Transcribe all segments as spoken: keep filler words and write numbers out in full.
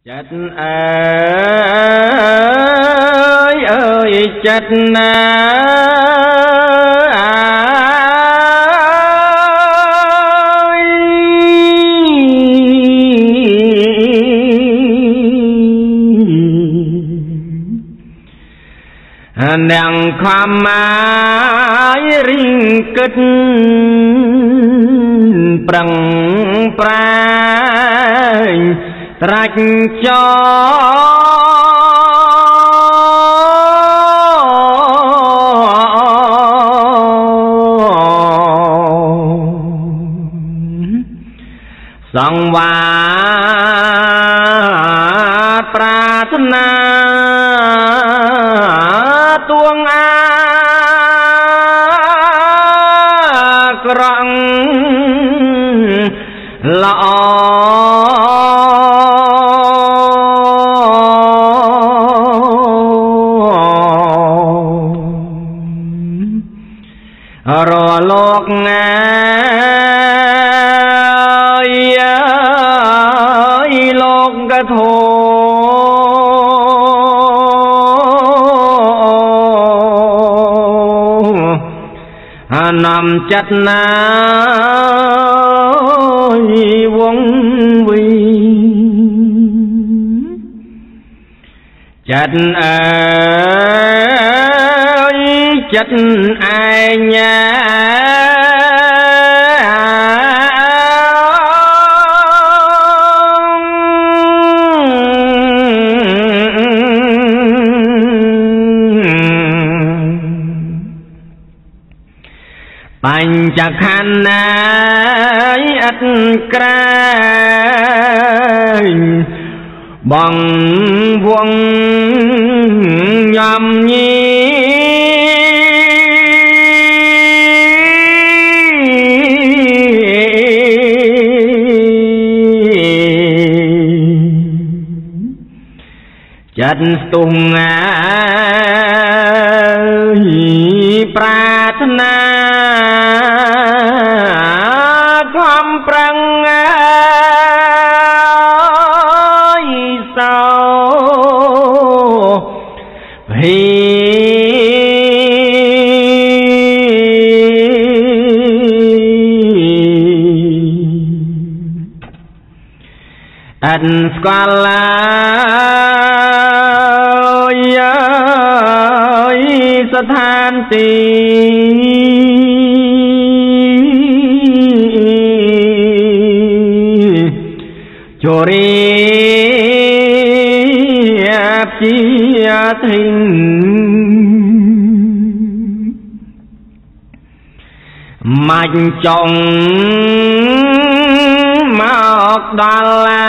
Chất ơi ơi chất ơi nàng khăm ái rinh kết prang prang rạch cho song va prasna tuông a krang lo rồi lột ngài lột cái thô nằm chất na vốn vi chất ơi chất ai nha Panchakhana ắt crain bằng vuông nhầm nhi chất tung prasna kham prang ai sao hi an skalaสถานตีโจรีพิยาทิงมันจงมาออกดาลา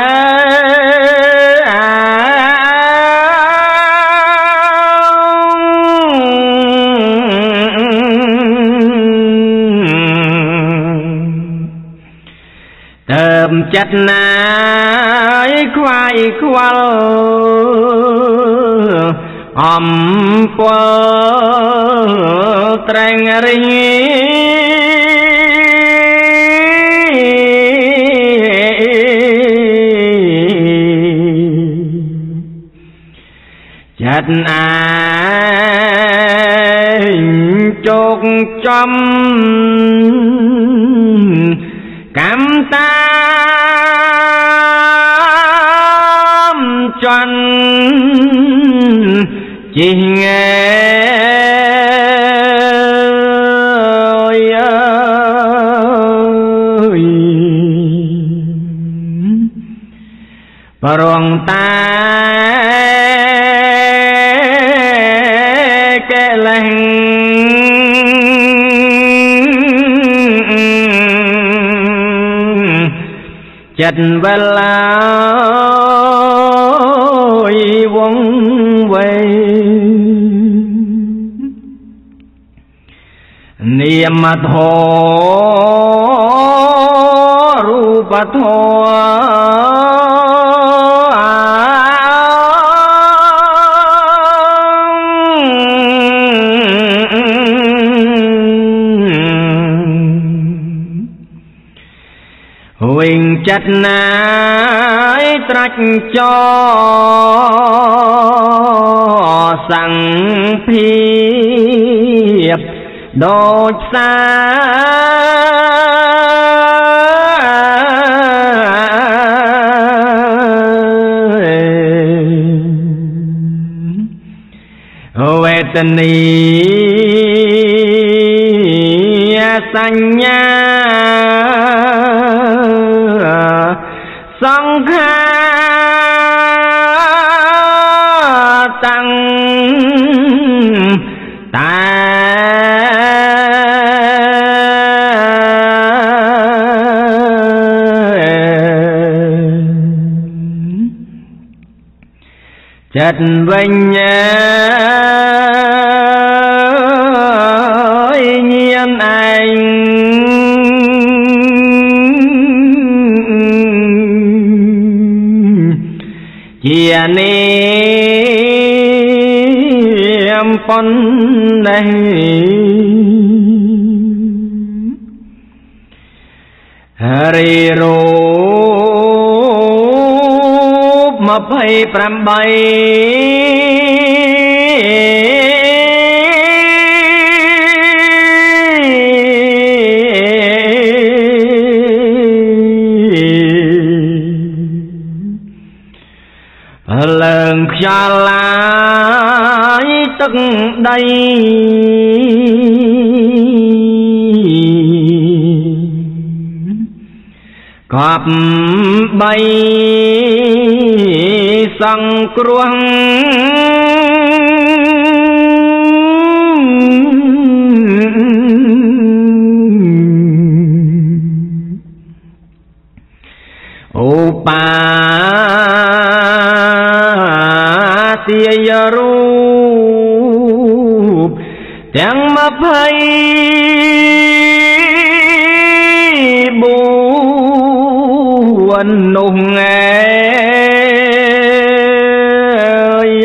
chất nái khoai khoal ẩm phơ trang ring chất ai chốt chấm cảm ta choan chỉ nghe ơi ơi parong ta kẻ lành chất vân lai vong về niệm tho rup tho huỳnh chất nái trách cho sẵn phiệp đột xa về tình sanh nha song kha tăng ta chất vinh nhiên anh chia niệm phân này hari rúp mà bay pram bay lần xa lại tức đây cọp bay sang kruang upa tia rúp chẳng mà phải buồn nung ơi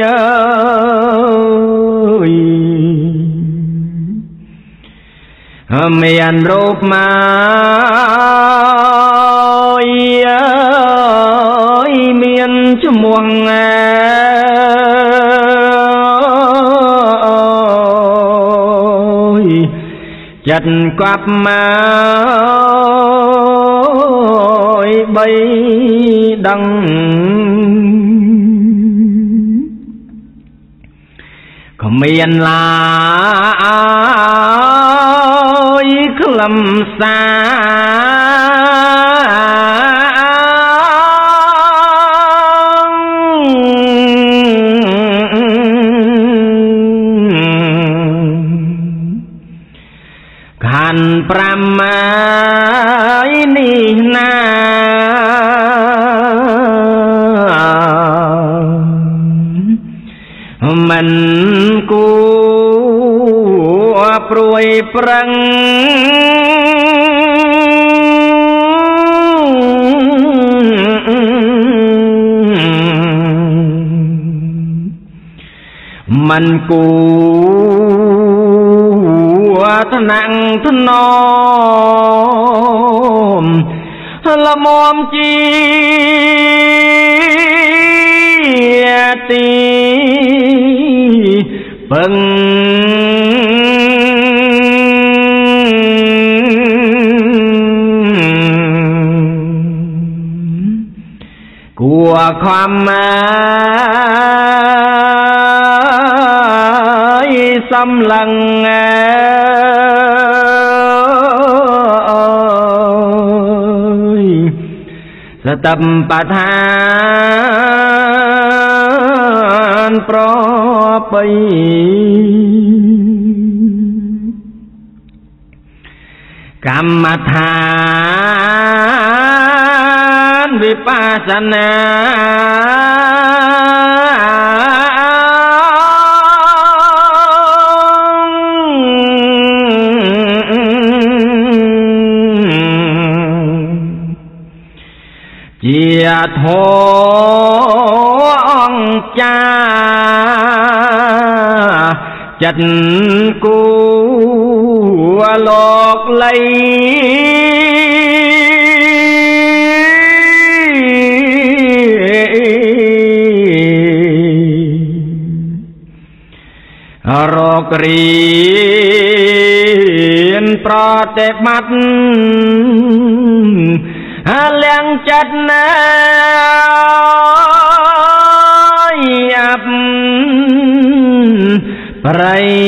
ơi miền rúp mà ơi miền chumuang chật quắp môi bay đằng có miền là ai lầm xa Hàn pramai ni na mình của pruy prang mình của thân nặng thân nôm là mồm chi ti bằng của khoam xâm lăng sa tâm pa than pro pai cam than vipassana chia thố ông cha chặt cu lọt lấy กเรียนปรเตมัดเลี้ยงจัดนายับไร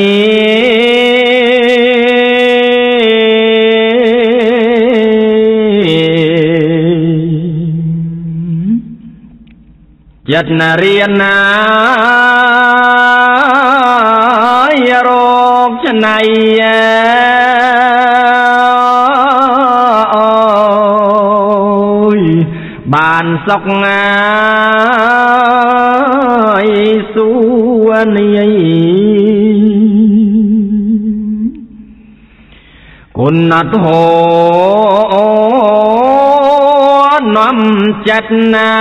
จัดนาเรียนนายโรคชนัยบานสกงายสุวรรณีคุณนัทโหน้ำจัดนา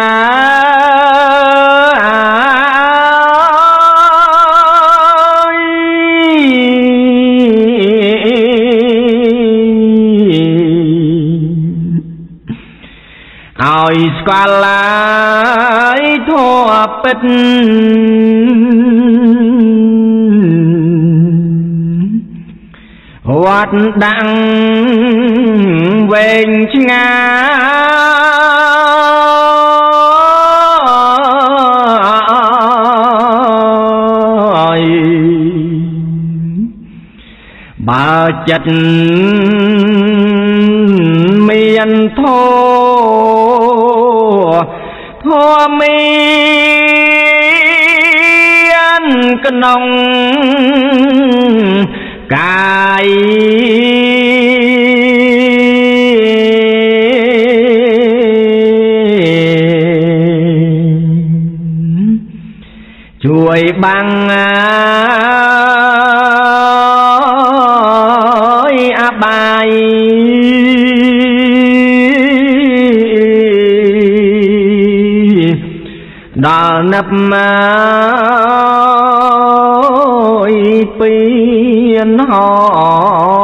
เอาสกาลายทั่วเป็นวัดดังเวงชงายบาจัดเมียนโททั่วเมียนกนองกายช่วยบังอาบายดานับมาเปลี่ยนหอ